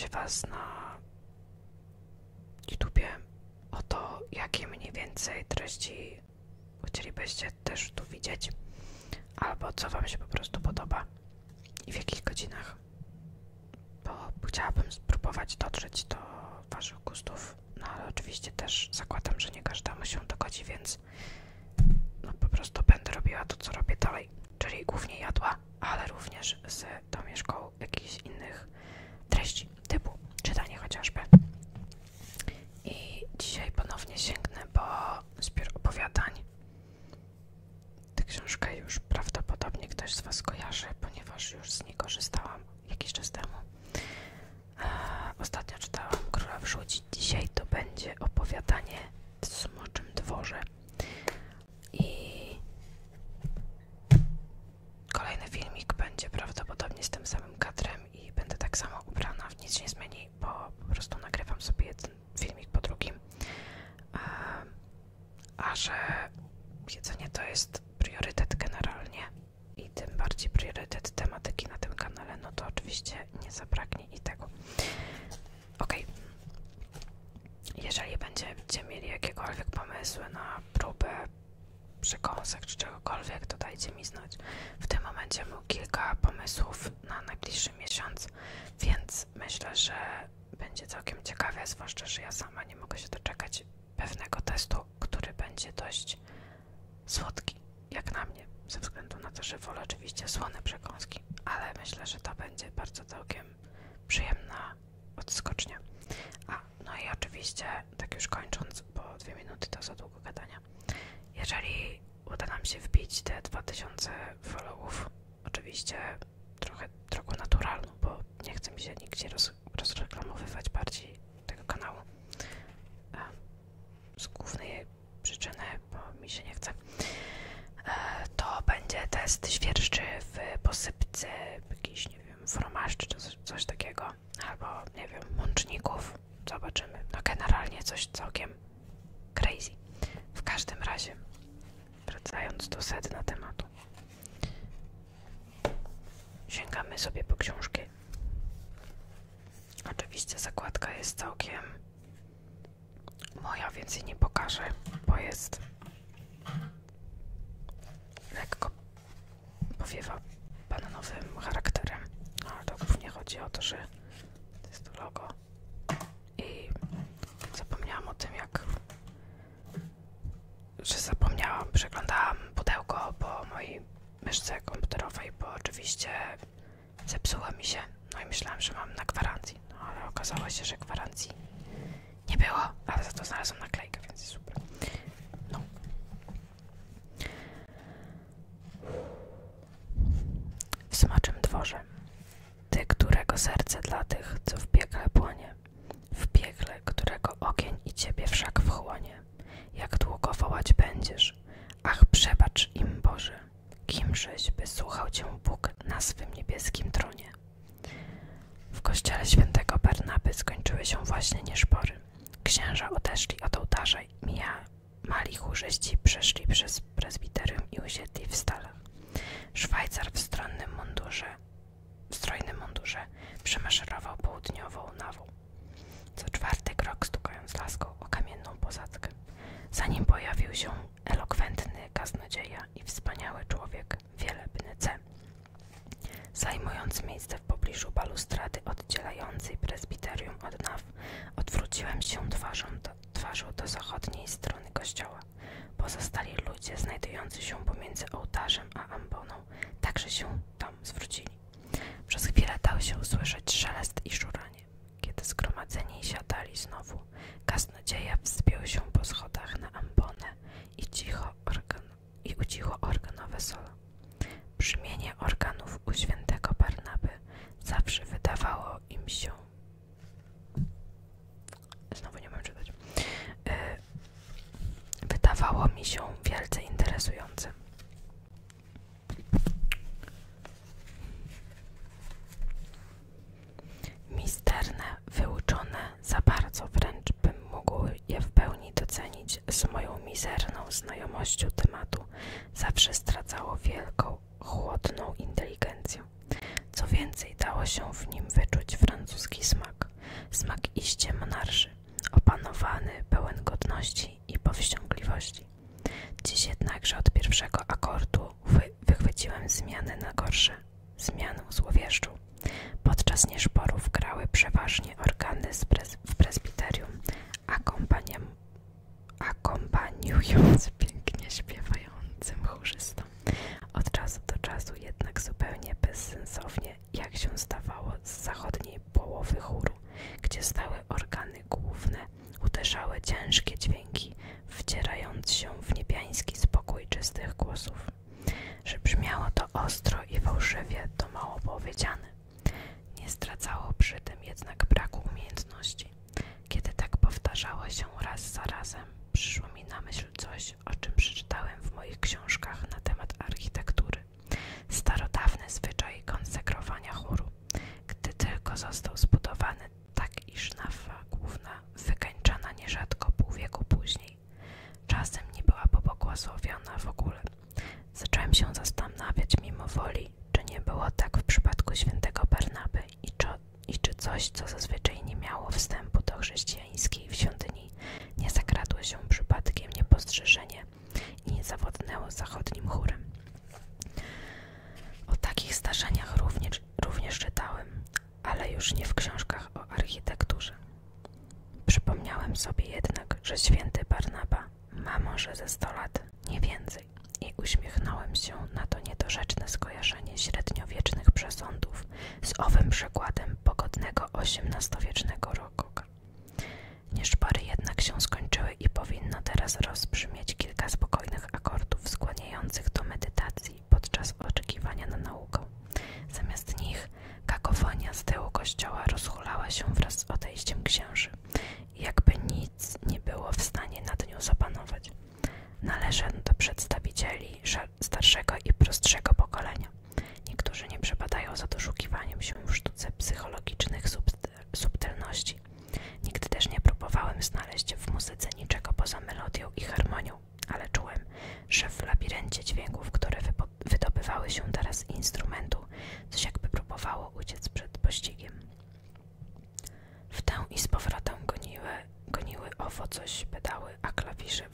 się Was na YouTubie o to, jakie mniej więcej treści chcielibyście też tu widzieć, albo co Wam się po prostu podoba i w jakich godzinach, bo chciałabym spróbować dotrzeć do Waszych gustów, no ale oczywiście też zakładam, że nie każdemu się dogodzi, więc no po prostu będę robiła to, co robię dalej, czyli głównie jadła, ale również z domieszką jakichś innych treści, typu czytanie chociażby. I dzisiaj ponownie sięgnę po zbiór opowiadań. Tę książkę już prawdopodobnie ktoś z Was kojarzy, ponieważ już z niej korzystałam jakiś czas temu. Ostatnio czytałam Króla Wrzuci. Dzisiaj to będzie opowiadanie w Smoczym Dworze. I kolejny filmik będzie prawdopodobnie z tym samym kadrem i będę tak samo ubrana, nic się nie zmieni, bo po prostu nagrywam sobie jeden filmik po drugim. A że jedzenie to jest priorytet generalnie i tym bardziej priorytet tematyki na tym kanale, no to oczywiście nie zabraknie i tego. Ok. Jeżeli będziecie mieli jakiekolwiek pomysły na próbę przekąsek czy czegokolwiek, to dajcie mi znać. W tym momencie mam kilka pomysłów na najbliższy miesiąc, więc myślę, że będzie całkiem ciekawe, zwłaszcza, że ja sama nie mogę się doczekać pewnego testu, który będzie dość słodki, jak na mnie, ze względu na to, że wolę oczywiście słone przekąski, ale myślę, że to będzie bardzo całkiem przyjemna odskocznia. No i oczywiście, tak już kończąc, bo 2 minuty to za długo gadania. Jeżeli uda nam się wbić te 2000 followów, oczywiście trochę drogą naturalną, bo nie chcę mi się nigdzie rozreklamowywać bardziej tego kanału. Z głównej przyczyny, bo mi się nie chce. To będzie test świerszczy w posypce jakiś, nie wiem, fromaż czy coś takiego, albo, nie wiem, mączników. Zobaczymy. No generalnie coś całkiem crazy. W każdym razie, wracając do sedna tematu, sięgamy sobie po książkę. Oczywiście zakładka jest całkiem moja, więc jej nie pokażę, bo jest lekko powiewa bananowym charakterem. No, ale to głównie chodzi o to, że to jest to logo. I zapomniałam o tym, przeglądałam pudełko po mojej myszce komputerowej, bo oczywiście zepsuła mi się, no i myślałam, że mam na gwarancji, no ale okazało się, że gwarancji nie było, ale za to znalazłam naklejkę, więc jest super. No. W Smoczym Dworze. Ty, którego serce dla tych, co w piekle płonie, w piekle, którego ogień i ciebie wszak wchłonie, jak długo wołać będziesz, ach przebacz im Boże, kimżeś by słuchał cię Bóg na swym niebieskim tronie. W kościele świętego Barnaby skończyły się właśnie nieszpory. Księża odeszli od ołtarza i mali chórzyści przeszli przez prezbiterium i usiedli w stalach. Szwajcar w strojnym mundurze przemaszerował południową nawą, co 4. krok stukając laską o kamienną posadzkę. Za nim pojawił się elokwentny kaznodzieja i wspaniały człowiek Wielebny C. Zajmując miejsce w pobliżu balustrady oddzielającej prezbiterium od naw, odwróciłem się twarzą do zachodniej strony kościoła. Pozostali ludzie znajdujący się pomiędzy ołtarzem a amboną także się tam zwrócili. Przez chwilę dał się usłyszeć szelest i szuranie. Kiedy zgromadzeni siadali znowu, kaznodzieja wspiął się po schodach na ambonę i ucichło organowe solo. Brzmienie organów u świętego Barnaby zawsze wydawało im się... Znowu nie mam czytać. Wydawało mi się wielce interesujące. Misterne, wyuczone, za bardzo wręcz bym mógł je w pełni docenić, z moją mizerną znajomością tematu zawsze zdradzało wielką, chłodną inteligencję. Co więcej, dało się w nim wyczuć francuski smak, niesmak iście monarszy, opanowany, pełen godności i powściągliwości. Dziś jednakże od pierwszego akordu wychwyciłem zmiany na gorsze, zmianę złowieszczą. Podczas nieszporów grały przeważnie organy w prezbiterium, akompaniując pięknie śpiewającym chórzystom. Od czasu do czasu jednak zupełnie bezsensownie, jak się zdawało, z zachodniej połowy chóru, gdzie stały organy główne, uderzały ciężkie dźwięki, wdzierając się w niebiański spokój czystych głosów. Że brzmiało to ostro i fałszywie, to mało powiedziane. Nie zdradzało przy tym jednak braku umiejętności. Kiedy tak powtarzało się raz za razem, przyszło mi na myśl coś, o czym przeczytałem w moich książkach na temat architektury. Starodawny zwyczaj konsekrowania chóru, gdy tylko został zbudowany, tak iż nawa główna wykańczana nierzadko pół wieku później. Czasem nie była pobłogosławiona w ogóle. Zacząłem się zastanawiać mimo woli, czy nie było tak w przypadku świętego Barnaby i czy coś, co zazwyczaj nie miało wstępu do chrześcijańskiej świątyni, nie zakradło się przypadkiem niepostrzeżenie i nie zawodnęło zachodnim chórem. O takich zdarzeniach również czytałem, ale już nie w książkach o architekturze. Przypomniałem sobie jednak, że święty Barnaba ma może ze 100 lat, nie więcej, i uśmiechnąłem się na to niedorzeczne skojarzenie średniowiecznych przesądów z owym przykładem pogodnego XVIII-wiecznego rokoka. Nieszpory jednak się skończyły i powinno teraz rozbrzmieć kilka spokojnych akordów skłaniających do medytacji podczas oczekiwania na naukę. Zamiast nich kakofonia z tyłu kościoła rozhulała się wraz z odejściem księży, jakby nic nie było w stanie nad nią zapanować. Należę do przedstawicieli starszego i prostszego pokolenia. Niektórzy nie przepadają za doszukiwaniem się w sztuce psychologicznych subtelności. Nigdy też nie próbowałem znaleźć w muzyce niczego poza melodią i harmonią, ale czułem, że w labiryncie dźwięków, które wydobywały się teraz z instrumentu, coś jakby próbowało uciec przed pościgiem. W tę i z powrotem goniły owo coś pedały, a klawisze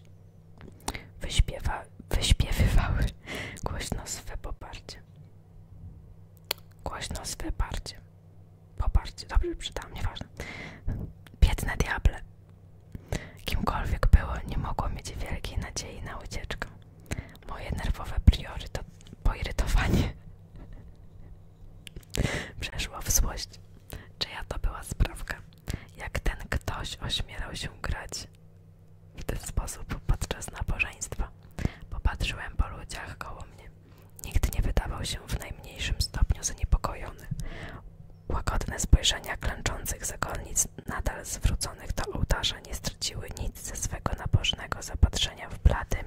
wyśpiewywały głośno swe poparcie. Poparcie, dobrze przeczytałam, nieważne. Biedne diable. Kimkolwiek było, nie mogło mieć wielkiej nadziei na ucieczkę. Moje nerwowe poirytowanie przeszło w złość. Czyja to była sprawka? Jak ten ktoś ośmielał się grać w ten sposób podczas nabożeństwa? Popatrzyłem po ludziach koło mnie. Nikt nie wydawał się w najmniejszym stopniu zaniepokojony. Łagodne spojrzenia klęczących zakonnic, nadal zwróconych do ołtarza, nie straciły nic ze swego nabożnego zapatrzenia w bladym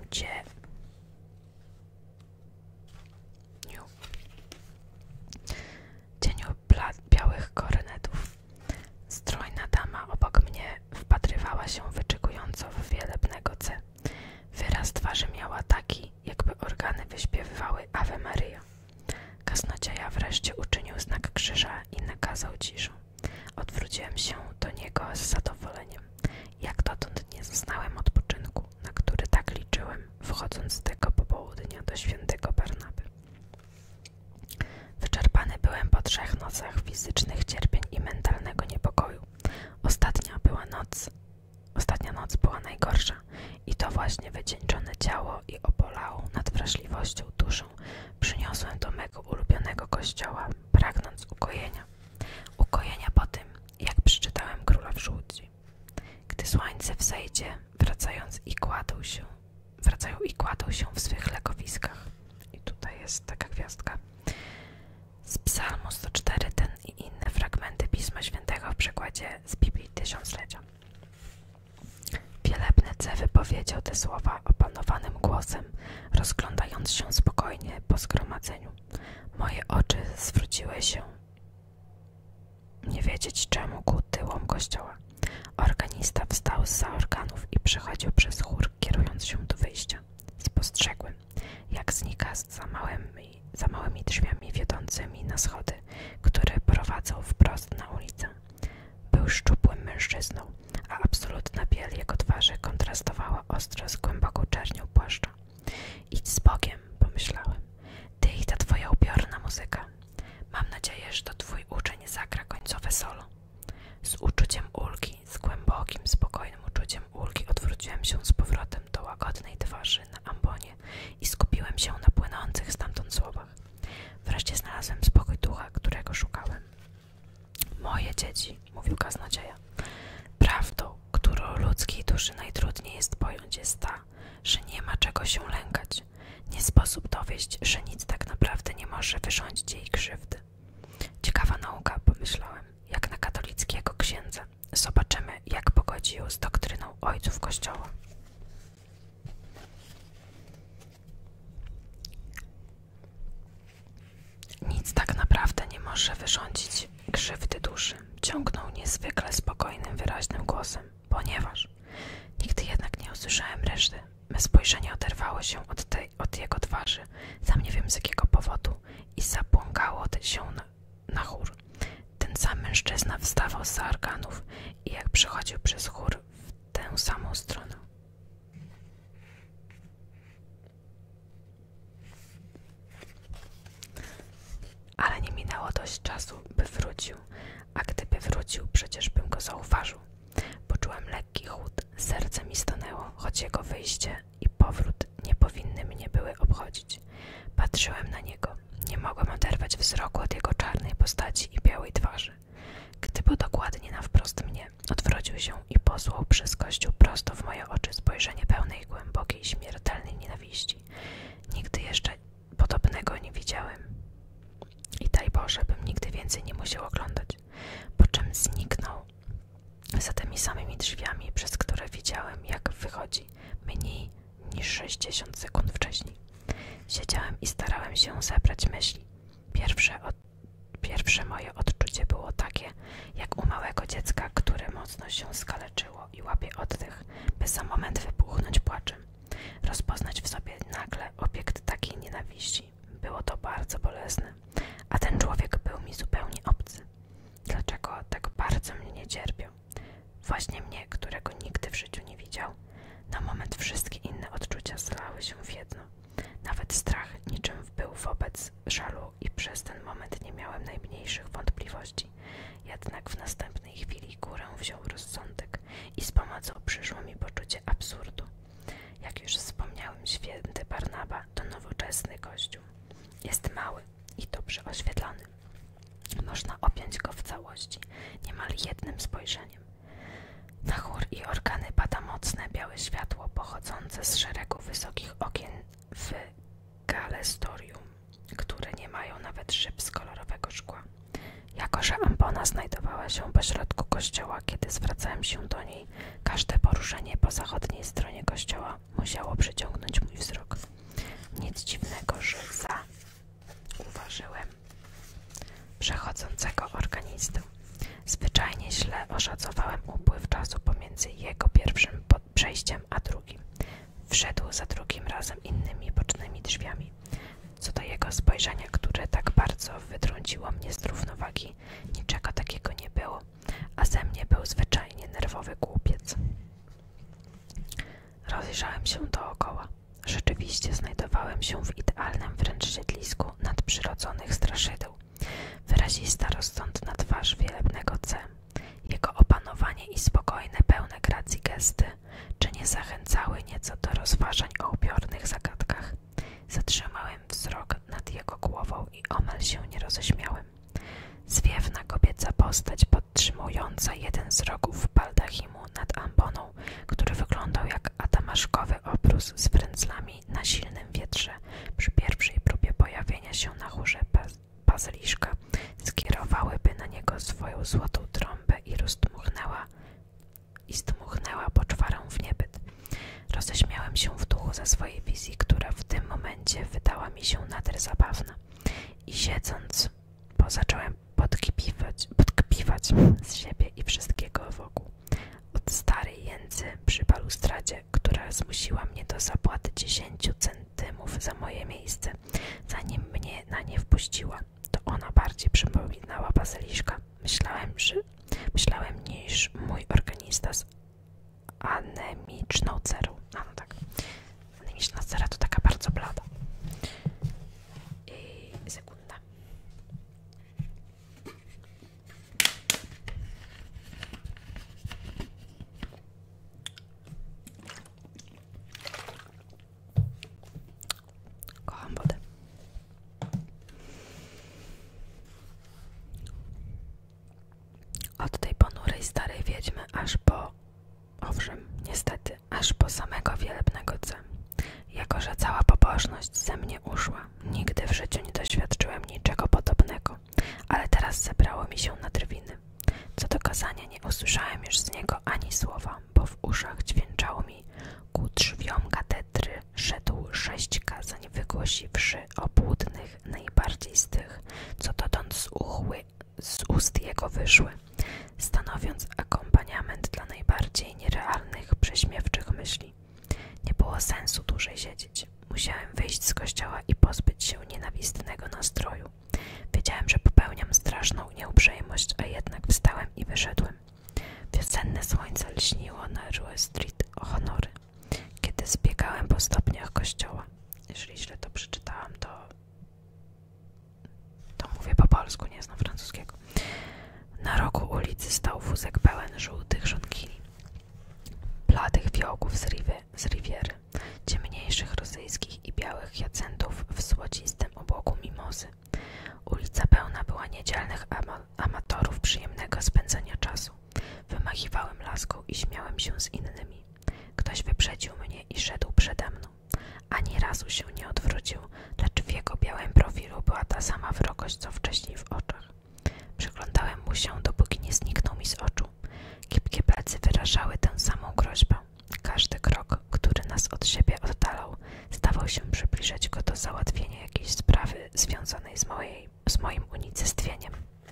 cieniu białych kornetów. Strojna dama obok mnie wpatrywała się wyczekująco w wielebnego C. Wyraz twarzy miała taki, jakby organy wyśpiewywały Ave Maria. Kaznodzieja wreszcie uczynił znak krzyża i nakazał ciszę. Odwróciłem się do niego z zadowoleniem. Jak dotąd nie zaznałem odpoczynku, na który tak liczyłem, wchodząc z tego popołudnia do świętego Barnaby. Wyczerpany byłem po 3 nocach fizycznych cierpień i mentalnego niepokoju. Ostatnia noc była najgorsza i to właśnie wycieńczone ciało i obolałą nad wrażliwością duszą przyniosłem do mego ulubionego kościoła, pragnąc ukojenia. Ukojenia po tym, jak przeczytałem Króla w Żółci. Gdy słońce wzejdzie, wracają i kładą się w swych legowiskach. I tutaj jest taka gwiazdka. Z Psalmu 104 ten i inne fragmenty Pisma Świętego w przekładzie z Biblii Tysiąclecia. Wielebny C wypowiedział te słowa opanowanym głosem, rozglądając się spokojnie po zgromadzeniu. Moje oczy zwróciły się, nie wiedzieć czemu, ku tyłom kościoła. Organista wstał zza organów i przechodził przez chór, kierując się do wyjścia. Spostrzegłem, jak znika za małymi drzwiami wiodącymi na schody, które prowadzą wprost na ulicę. Był Był szczupłym mężczyzną, a absolutna biel jego twarzy kontrastowała ostro z głęboką czernią płaszcza. Idź z Bogiem, pomyślałem. Ty i ta twoja upiorna muzyka. Mam nadzieję, że to twój uczeń zagra końcowe solo. Z uczuciem ulgi, z głębokim, spokojnym uczuciem ulgi odwróciłem się z powrotem do łagodnej twarzy na ambonie i skupiłem się na płynących stamtąd słowach. Wreszcie znalazłem spokój ducha, którego szukałem. Moje dzieci, mówił kaznodzieja, prawdą, którą ludzkiej duszy najtrudniej jest pojąć, jest ta, że nie ma czego się lękać. Nie sposób dowieść, że nic tak naprawdę nie może wyrządzić jej krzywdy. Ciekawa nauka, pomyślałem, jak na katolickiego księdza. Zobaczymy, jak pogodzi ją z doktryną ojców Kościoła. Nic tak naprawdę nie może wyrządzić krzywdy duszy, ciągnął niezwykle spokojnym, wyraźnym głosem, ponieważ nigdy jednak nie usłyszałem reszty. Me spojrzenie oderwało się od jego twarzy, sam nie wiem z jakiego powodu, i zabłąkało się na chór. Ten sam mężczyzna wstawał zza organów i jak przechodził przez chór w tę samą stronę. Ale nie minęło dość czasu, by wrócił, a gdyby wrócił, przecież bym go zauważył. Poczułem lekki chłód, serce mi stanęło, choć jego wyjście i powrót nie powinny mnie były obchodzić. Patrzyłem na niego, nie mogłem oderwać wzroku od jego czarnej postaci i białej twarzy. Gdy był dokładnie na wprost mnie, odwrócił się i posłał przez kościół prosto w moje oczy spojrzenie pełne i głębokiej, śmiertelnej nienawiści. Nigdy jeszcze podobnego nie widziałem. I daj Boże, bym nigdy więcej nie musiał oglądać, po czym zniknął za tymi samymi drzwiami, przez które widziałem, jak wychodzi mniej niż 60 sekund wcześniej. Siedziałem i starałem się zebrać myśli. Pierwsze moje odczucie było takie, jak u małego dziecka, które mocno się skaleczyło i łapie oddech, by za moment wybuchnąć płaczem. Rozpoznać w sobie nagle obiekt takiej nienawiści. Było to bardzo bolesne, a ten człowiek był mi zupełnie obcy. Dlaczego tak bardzo mnie nie cierpiał? Właśnie mnie, którego nigdy w życiu nie widział. Na moment wszystkie inne odczucia zlały się w jedno. Nawet strach niczym był wobec żalu i przez ten moment nie miałem najmniejszych wątpliwości. Jednak w następnej chwili górę wziął rozsądek i z pomocą przyszło mi poczucie absurdu. Jak już wspomniałem, święty Barnaba to nowoczesny kościół. Jest mały i dobrze oświetlony. Można objąć go w całości, niemal jednym spojrzeniem. Na chór i organy pada mocne białe światło pochodzące z szeregu wysokich okien w galestorium, które nie mają nawet szyb z kolorowego szkła. Jako że ambona znajdowała się pośrodku kościoła, kiedy zwracałem się do niej, każde poruszenie po zachodniej stronie kościoła musiało przyciągnąć mój wzrok. Nic dziwnego, że zauważyłem przechodzącego organistę. Zwyczajnie źle oszacowałem upływ czasu pomiędzy jego pierwszym przejściem a drugim. Wszedł za drugim razem innymi bocznymi drzwiami. Co do jego spojrzenia, które tak bardzo wytrąciło mnie z równowagi, niczego takiego nie było, a ze mnie był zwyczajnie nerwowy głupiec. Rozejrzałem się dookoła. Rzeczywiście znajdowałem się w idealnym wręcz siedlisku nadprzyrodzonych straszydeł. Wyrazista, rozsądna twarz wielebnego C, jego opanowanie i spokojne, pełne gracji gesty, czy nie zachęcały nieco do rozważań o upiornych zagadkach. Zatrzymałem wzrok nad jego głową i omal się nie roześmiałem. Zwiewna kobieca postać podtrzymująca jeden z rogów baldachimu nad amboną, który wyglądał jak adamaszkowy obrus z frędzlami na silnym wietrze przy pierwszej próbie pojawienia się na chórze bazyliszka, skierowałyby na niego swoją złotą trąbę i zdmuchnęła poczwarę w niebyt. Roześmiałem się w duchu ze swojej wizji, która w tym momencie wydała mi się nader zabawna. I siedząc, zacząłem podkpiwać z siebie i wszystkiego wokół. Od starej jędzy przy balustradzie, która zmusiła mnie do zapłaty 10 centymów za moje miejsce, zanim mnie na nie wpuściła. To ona bardziej przypominała bazyliszka. Myślałem życiu nie doświadczyłem niczego podobnego, ale teraz zebrało mi się na drwiny. Co do kazania nie usłyszałem już z niego ani słowa, bo w uszach dźwięczało mi ku drzwiom katedry szedł 6 kazań, wygłosiwszy obłudnych najbardziej z tych, co dotąd z ust jego wyszły, stanowiąc akompaniament dla najbardziej nierealnych, prześmiewczych myśli. Nie było sensu dłużej siedzieć. Musiałem wyjść z kościoła i pozbyć się nienawistnego nastroju. Wiedziałem, że popełniam straszną nieuprzejmość, a jednak wstałem i wyszedłem. Wiosenne słońce lśniło na Rue Street Honory, kiedy zbiegałem po stopniach kościoła. Jeżeli źle to przeczytałam, to mówię po polsku, nie znam francuskiego. Na rogu ulicy stał wózek pełen żółtych żonkili, bladych fiołków z Riviery, ciemniejszych rosyjskich i białych hiacentów w złocistym obłoku mimozy. Ulica pełna była niedzielnych amatorów przyjemnego spędzania czasu. Wymachiwałem laską i śmiałem się z innymi. Ktoś wyprzedził mnie i szedł przede mną. Ani razu się nie odwrócił, lecz w jego białym profilu była ta sama wrogość, co wcześniej w oczach. Przyglądałem mu się, dopóki nie zniknął mi z oczu. Kipkie plecy wyrażały tę samą groźbę. Każdy krok, który nas od siebie oddalał, stawał się przybliżać go do załatwienia jakiejś sprawy związanej z moim unicestwieniem.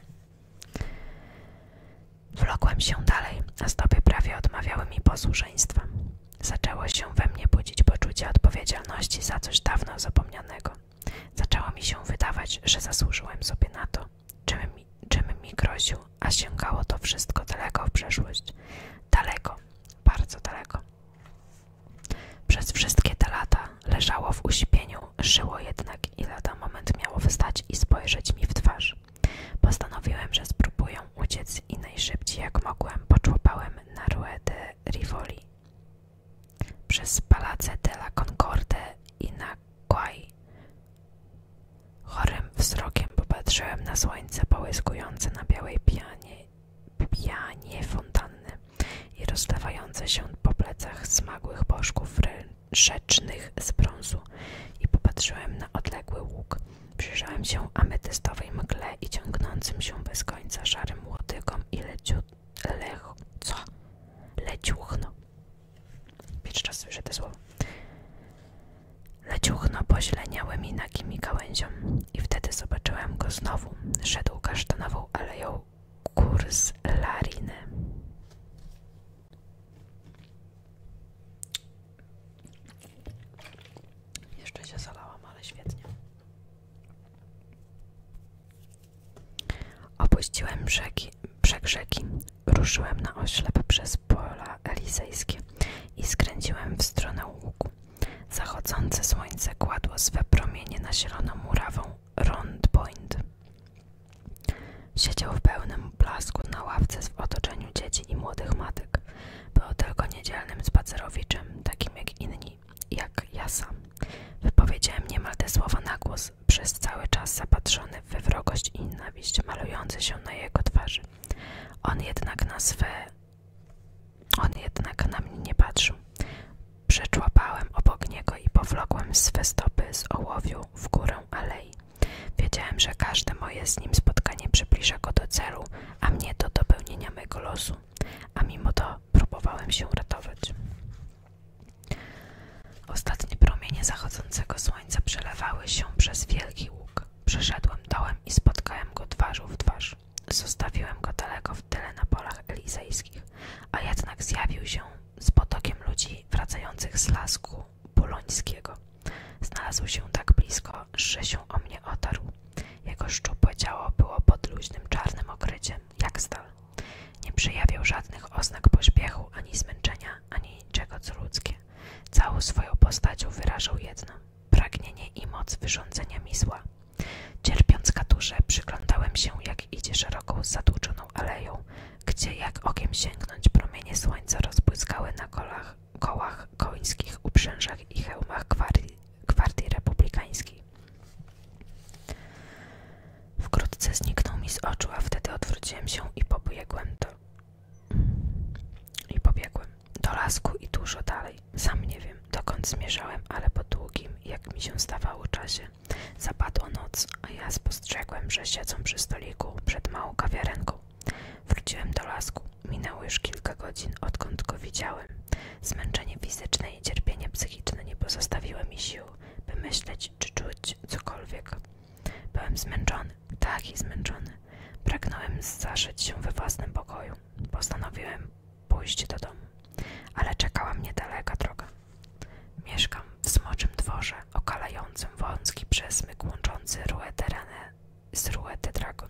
Wlokłem się dalej, a stopy prawie odmawiały mi posłuszeństwa. Zaczęło się we mnie budzić poczucie odpowiedzialności za coś dawno zapomnianego. Zaczęło mi się wydawać, że zasłużyłem sobie na to, czym mi groził, a sięgało to wszystko daleko w przeszłość. Daleko, bardzo daleko. Przez wszystkie te lata leżało w uśpieniu, żyło jednak i lada moment miało wstać i spojrzeć mi w twarz. Postanowiłem, że spróbuję uciec i najszybciej jak mogłem poczłapałem na Rue de Rivoli, przez Palazze della Concorde i na Quai. Chorym wzrokiem popatrzyłem na słońce połyskujące na białej pianie fontanny i rozlewające się po plecach smagłych bożków rzecznych z brązu i popatrzyłem na odległy łuk. Przyjrzałem się ametystowej mgle i ciągnącym się bez końca szarym łodygom i leciuchno. Pierwszy raz słyszę te słowa. Leciuchno pozieleniałymi nagimi gałęzią i wtedy zobaczyłem go znowu. Szedł kasztanową aleją Cours Larine. Jeszcze się zalałam, ale świetnie. Opuściłem brzeg rzeki, ruszyłem na oślep przez pola elizejskie i skręciłem w stronę łuku. Zachodzące słońce kładło swe promienie na zieloną murawą Rond Point. Siedział w pełnym blasku na ławce w otoczeniu dzieci i młodych matek. Był tylko niedzielnym spacerowiczem, takim jak inni, jak ja sam. Wypowiedziałem niemal te słowa na głos, przez cały czas zapatrzony we wrogość i nienawiść malujące się na jego twarzy. On jednak na mnie nie patrzył. Przeczłapałem obok niego i powlokłem swe stopy z ołowiu w górę alei. Wiedziałem, że każde moje z nim spotkanie przybliża go do celu, a mnie do dopełnienia mego losu, a mimo to próbowałem się ratować. Ostatnie promienie zachodzącego słońca przelewały się przez wielki łuk. Przeszedłem dołem i spotkałem go twarzą w twarz. Zostawiłem go daleko w tyle na polach elizejskich, a jednak zjawił się z potokiem ludzi wracających z lasku bolońskiego. Znalazł się tak blisko, że się o mnie otarł. Jego szczupłe ciało było pod luźnym czarnym okryciem, jak stal. Nie przejawiał żadnych oznak pośpiechu, ani zmęczenia, ani niczego co ludzkie. Całą swoją postacią wyrażał jedno – pragnienie i moc wyrządzenia mi zła. Cierpiąc katurze, przyglądałem się, jak idzie szeroką, zatłuczoną aleją, gdzie jak okiem sięgnąć promienie słońca rozbłyskały na kołach końskich, uprzężach i hełmach gwardii republikańskiej. Wkrótce zniknął mi z oczu, a wtedy odwróciłem się i pobiegłem do lasku i dużo dalej. Sam nie wiem, dokąd zmierzałem, ale po długim długim, jak mi się zdawało, czasie. Zapadła noc, a ja spostrzegłem, że siedzą przy stoliku przed małą kawiarenką. Wróciłem do lasku. Minęło już kilka godzin, odkąd go widziałem. Zmęczenie fizyczne i cierpienie psychiczne nie pozostawiły mi sił, by myśleć czy czuć cokolwiek. Byłem zmęczony, taki zmęczony. Pragnąłem zaszyć się we własnym pokoju. Postanowiłem pójść do domu, ale czekała mnie daleka droga. Mieszkam w Smoczym Dworze, okalającym wąski przesmyk łączący Rue de Rennes z Rue de Dragon.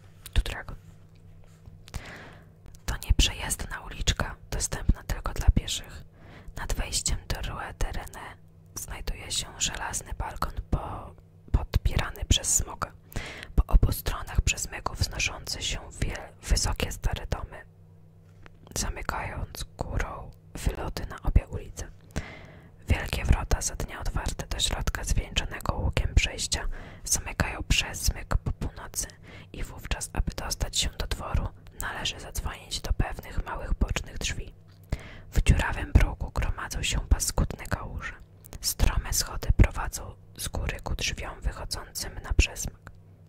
To nieprzejezdna uliczka, dostępna tylko dla pieszych. Nad wejściem do Rue de Rennes znajduje się żelazny balkon podpierany przez smoga. Po obu stronach przesmyku wznoszące się wysokie stare domy, zamykając górą wyloty na obie ulice. Wielkie wrota za dnia otwarte do środka zwieńczonego łukiem przejścia zamykają przesmyk po północy i wówczas, aby dostać się do dworu, należy zadzwonić do pewnych małych bocznych drzwi. W dziurawym progu gromadzą się paskudne kałuże. Strome schody prowadzą z góry ku drzwiom wychodzącym na przesmyk.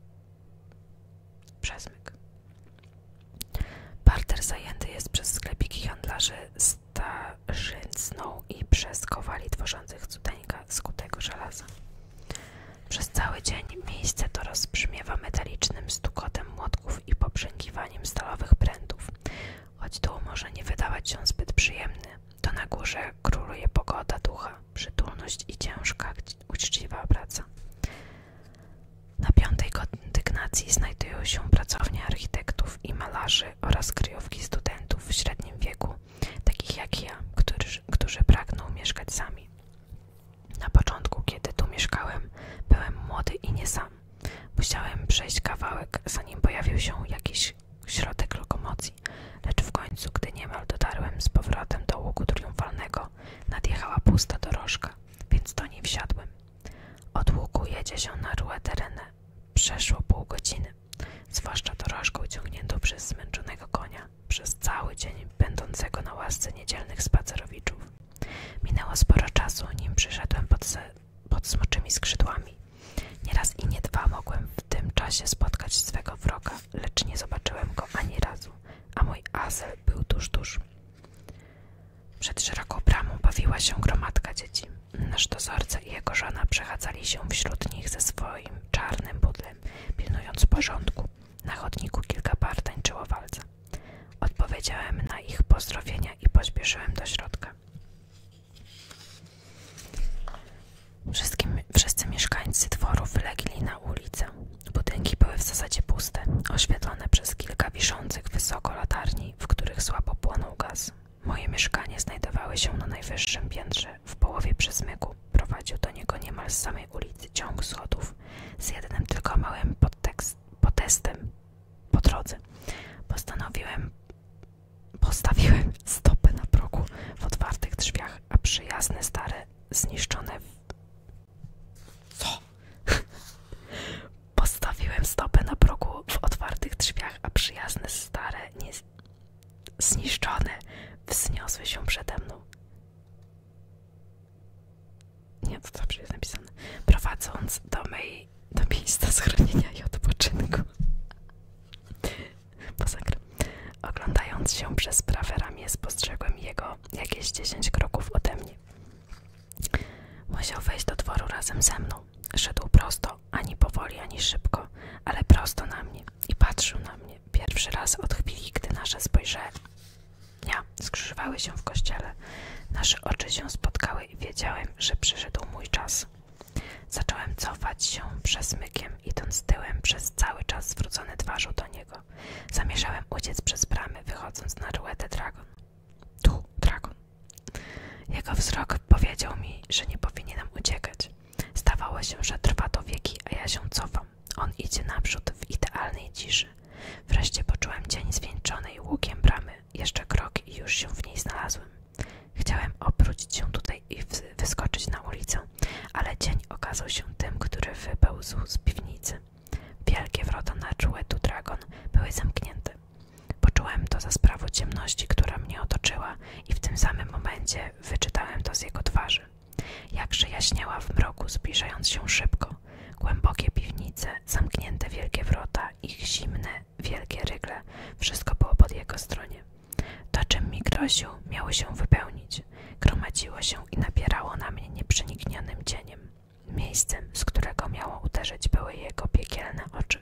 Parter zajęty jest przez sklepiki handlarzy starzyzną i przez kowali tworzących cudeńka z kutego żelaza. Przez cały dzień miejsce to rozbrzmiewa metalicznym stukotem młotków i poprzęgiwaniem stalowych prętów. Choć dół może nie wydawać się zbyt przyjemny, to na górze króluje pogoda ducha, przytulność i ciężka, uczciwa praca. Na 5. kondygnacji znajdują się pracownie architektów i malarzy oraz kryjówki studentów w średnim wieku, takich jak ja, którzy pragną mieszkać sami. Na początku, kiedy tu mieszkałem, byłem młody i nie sam. Musiałem przejść kawałek, zanim pojawił się jakiś środek lokomocji, lecz w końcu, gdy niemal dotarłem z powrotem do łuku triumfalnego, nadjechała pusta dorożka, więc do niej wsiadłem. Od łuku jedzie się na Rue de Rennes. Przeszło pół godziny, zwłaszcza dorożką ciągniętą przez zmęczonego konia, przez cały dzień będącego na łasce niedzielnych spacerowiczów. Minęło sporo czasu, nim przyszedłem pod smoczymi skrzydłami. Nieraz i nie dwa mogłem w tym czasie spotkać swego wroga, lecz nie zobaczyłem go ani razu, a mój azyl był tuż. Przed szeroką bramą bawiła się gromadka dzieci. Nasz dozorca i jego żona przechadzali się wśród nich ze swoim czarnym pudlem, pilnując porządku. Na chodniku kilka par tańczyło walce. Odpowiedziałem na ich pozdrowienia i pośpieszyłem do środka. Wszyscy mieszkańcy dworu wylegli na ulicę. Budynki były w zasadzie puste, oświetlone przez kilka wiszących wysoko latarni, w których słabo płonął gaz. Moje mieszkanie znajdowało się na najwyższym piętrze, w połowie przesmyku. Prowadził do niego niemal z samej ulicy ciąg schodów, z jednym tylko małym podestem po drodze. Postawiłem stopę na progu w otwartych drzwiach, a przyjazne stare, zniszczone Postawiłem stopę na progu w otwartych drzwiach, a przyjazne stare, zniszczone wzniosły się przede mną. Nie, to dobrze jest napisane. Prowadząc do miejsca schronienia i odpoczynku. Masakra. Oglądając się przez prawe ramię, spostrzegłem jego jakieś 10 kroków ode mnie. Musiał wejść do dworu razem ze mną. Szedł prosto, ani powoli, ani szybko, ale prosto na mnie i patrzył na mnie. Pierwszy raz od chwili, gdy nasze spojrzenia skrzyżowały się w kościele. Nasze oczy się spotkały i wiedziałem, że przyszedł mój czas. Zacząłem cofać się przesmykiem, idąc tyłem przez cały czas zwrócony twarzą do niego. Zamierzałem uciec przez bramy, wychodząc na Rue de Dragon. Tu, Dragon. Jego wzrok powiedział mi, że nie powinienem uciekać. Stawało się, że trwa to wieki, a ja się cofam. On idzie naprzód w idealnej ciszy. Wreszcie poczułem cień zwieńczonej łukiem bramy. Jeszcze krok i już się w niej znalazłem. Chciałem obrócić się tutaj i wyskoczyć na ulicę, ale cień okazał się tym, który wypełzł z piwnicy. Wielkie wrota na Rue de Dragon były zamknięte. Poczułem to za sprawą ciemności, która mnie otoczyła i w tym samym momencie wyczytałem to z jego twarzy. Jakże jaśniała w mroku, zbliżając się szybko. Głębokie piwnice, zamknięte wielkie wrota, ich zimne, wielkie rygle, wszystko było po jego stronie. To, czym mi groził, miało się wypełnić. Gromadziło się i napierało na mnie nieprzeniknionym cieniem. Miejscem, z którego miało uderzyć, były jego piekielne oczy.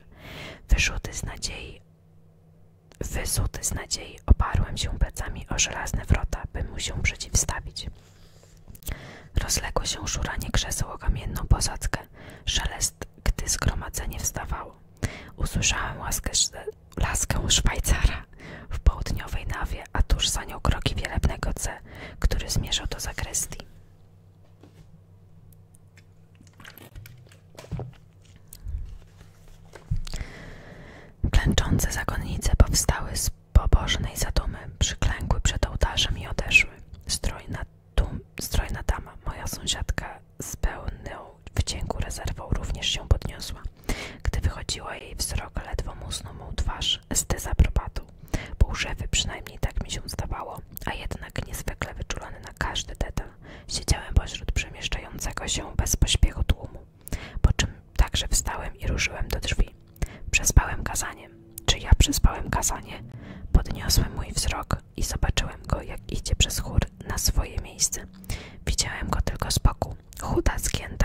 Wyzuty z nadziei oparłem się plecami o żelazne wrota, by mu się przeciwstawić. Rozległo się szuranie krzeseł o kamienną posadzkę, szelest, gdy zgromadzenie wstawało. Usłyszałem laskę Szwajcara w południowej nawie, a tuż za nią kroki wielebnego C, który zmierzał do zakrystii. Klęczące zakonnice powstały z pobożnej zadumy, przyklękły przed ołtarzem i odeszły. Strojna dama, moja sąsiadka z pełną wdzięku rezerwą, również się podniosła. Gdy wychodziła, jej wzrok ledwo musnął mą twarz z dezaprobatą. Półżywy, przynajmniej tak mi się zdawało, a jednak niezwykle wyczulony na każdy detal. Siedziałem pośród przemieszczającego się bez pośpiechu tłumu, po czym także wstałem i ruszyłem do drzwi. Przespałem kazanie. Czy ja przespałem kazanie? Podniosłem mój wzrok i zobaczyłem go, jak idzie przez chór na swoje miejsce. Widziałem go tylko z boku. Chuda,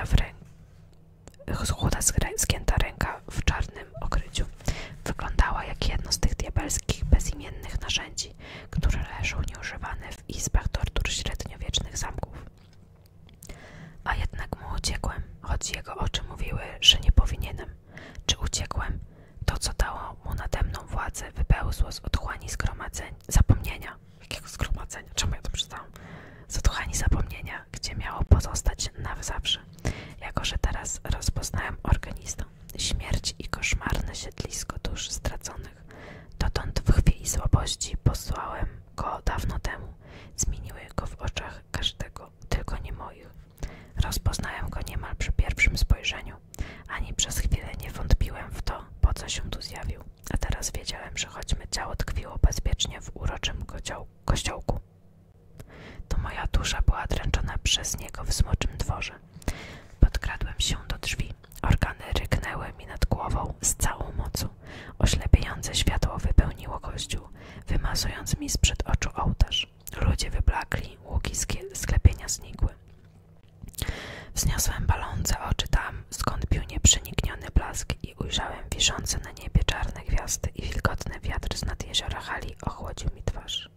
zgięta ręka w czarnym okryciu. Wyglądała jak jedno z tych diabelskich, bezimiennych narzędzi, które leżą nieużywane w izbach tortur średniowiecznych zamków. A jednak mu uciekłem, choć jego oczy mówiły, że nie powinienem. Czy uciekłem? To, co dało mu nade mną władzę, wypełzło z otchłani zapomnienia. Jakiego zgromadzenia? Czemu ja to przeczytałam? Z otchłani zapomnienia, gdzie miało pozostać na zawsze. Jako że teraz rozpoznałem organistę, śmierć i koszmarne siedlisko dusz straconych. Dotąd w chwili słabości posłałem go dawno temu. Zmieniły go w oczach każdego, tylko nie moich. Rozpoznałem go niemal przy pierwszym spojrzeniu. Ani przez chwilę nie wątpiłem w to, po co się tu zjawił. A teraz wiedziałem, że choćby ciało tkwiło bezpiecznie w uroczym kościołku, to moja dusza była dręczona przez niego w smoczym dworze. Podkradłem się do drzwi. Organy ryknęły mi nad głową z całą mocą. Oślepiające światło wypełniło kościół, wymazując mi sprzed oczu ołtarz. Ludzie wyblakli, łuki sklepienia znikły. Wzniosłem balące oczy tam, skąd bił nieprzenikniony blask i ujrzałem wiszące na niebie czarne gwiazdy i wilgotny wiatr z nad jeziora Hali ochłodził mi twarz.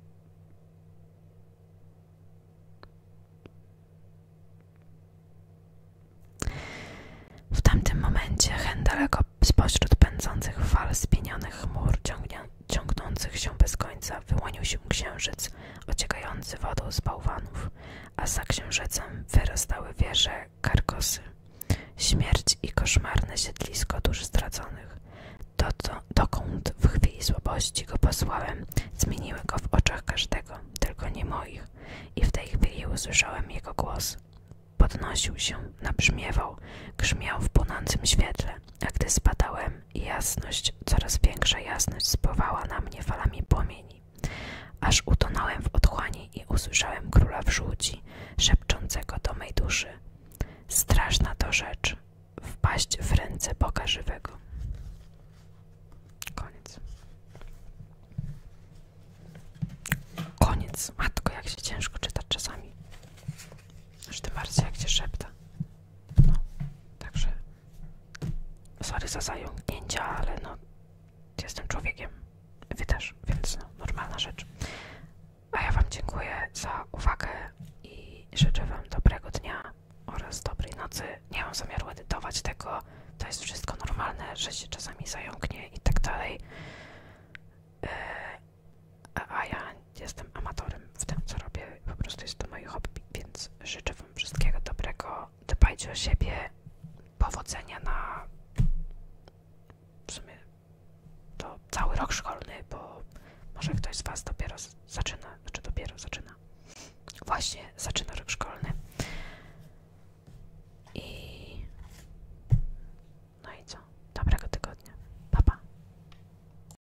W tamtym momencie hen daleko spośród pędzących fal spienionych chmur ciągnących się bez końca wyłonił się księżyc ociekający wodą z bałwanów, a za księżycem wyrastały wieże Karkosy. Śmierć i koszmarne siedlisko dusz straconych. Dokąd w chwili słabości go posłałem, zmieniły go w oczach każdego, tylko nie moich, i w tej chwili usłyszałem jego głos. Podnosił się, nabrzmiewał, grzmiał w płonącym świetle, a gdy spadałem, jasność, coraz większa jasność spływała na mnie falami płomieni. Aż utonąłem w otchłani i usłyszałem króla w żółci, szepczącego do mej duszy. Straszna to rzecz, wpaść w ręce Boga żywego. Koniec. Koniec. Matko, jak się ciężko czytać czasami. Aż tym bardziej jak cię szepta. No, także sorry za zająknięcia, ale no jestem człowiekiem. Wy też, więc no, normalna rzecz. A ja wam dziękuję za uwagę i życzę wam dobrego dnia oraz dobrej nocy. Nie mam zamiaru edytować tego. To jest wszystko normalne, że się czasami zająknie i tak dalej. A ja jestem amatorem w tym, co robię. Po prostu jest to moje hobby, więc życzę wam wszystkiego dobrego. Dbajcie o siebie. Powodzenia na w sumie to cały rok szkolny, bo może ktoś z was dopiero zaczyna. Właśnie zaczyna rok szkolny.